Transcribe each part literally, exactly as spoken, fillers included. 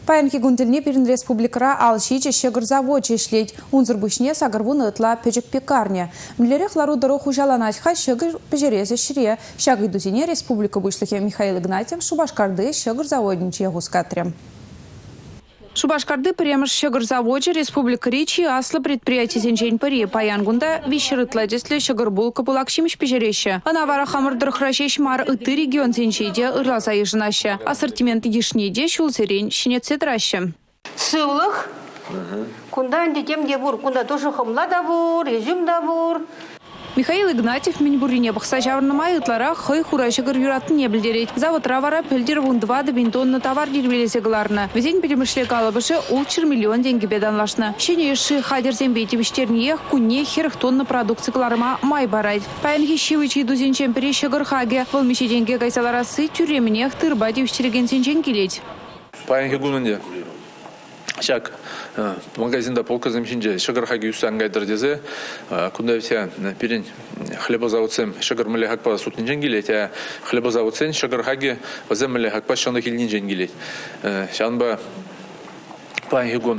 Паянки гунтельне перен республикара алшиче щегр заводче шлеть. Унзыр бушне сагарвун ытла печек пекарня. Млерех лару дорогу жаланатьха щегр пежерезе шире. Щагы дузине республика вышлихе Михаил Игнатьев Шубашкарды щегр заводничье гускатре. Шубашкарды премеш щегр заводче республика Ричи аслы предприятие зенчень пари. Паянгунда вещерытла десле щегр булка пулакшимш пежереща. Анавара хамырдыр хращещ мар ыты регион зенчейде ырласа ежынаща. Ассортимент ешнеде шулсерень щенеце траща. Сывлых. Кунда тем дебур, кунда тоже хамла давур, резюм давур. Михаил Игнатьев Минбурине бахсажаврна майытлара хой хурашыгыр юратын не билдерет. Завод равара пельдер вун два бинтонны товар дербелесе гларна. Везень перемышле калабышы улчыр миллион деньги беданлашна. Щене еши хадер зембети виштерниех кунне херх тонны продукции гларма май барайт. Паянхи щивычи дузин чемпери щегыр хаге. Волмиши деньги кайсаларасы тюремнех тырбади виштереген сенчен келеть. Паянхи гунынде. Шак магазинда полка замчинже шагархаги усангайдыр дезе кунда все перен хлебозаводсем шагармле хакпа сутнин жангилет а хлебозаводсен шагархаги ваземле хакпа шонда килнин жангилет шанба паягон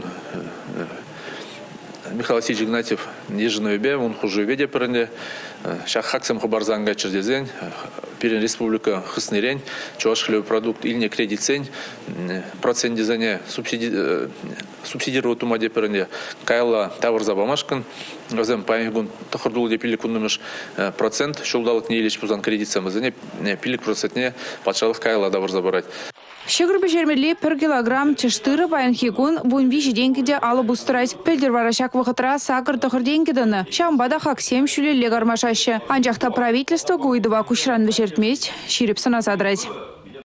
Михаил Васильевич Игнатьев еженой бе он хуже веде перенде шах хаксем хабарзанга чердезен перен республика хыснерень чуваш хлеб продукт или не кредит цень процент дизайне субсиди субсидировать умаде перенде кайла товар забамашкан газем паягон тахардул де пилик уннымыш процент шулдалык не илеш пузан кредит самызене пилик процентне патшалык кайла товар забарать. Щегр бежермели per килограмм чештыры паянхигун вунвиши деньгиде алып устырать. Пельдер варашак вахытра сакыр тохыр деньгиданы. Шамбада хаксем шүлеле гармашашы. Анжақта правительство гуйдыва кушран бежертместь, ширіп сана задрать.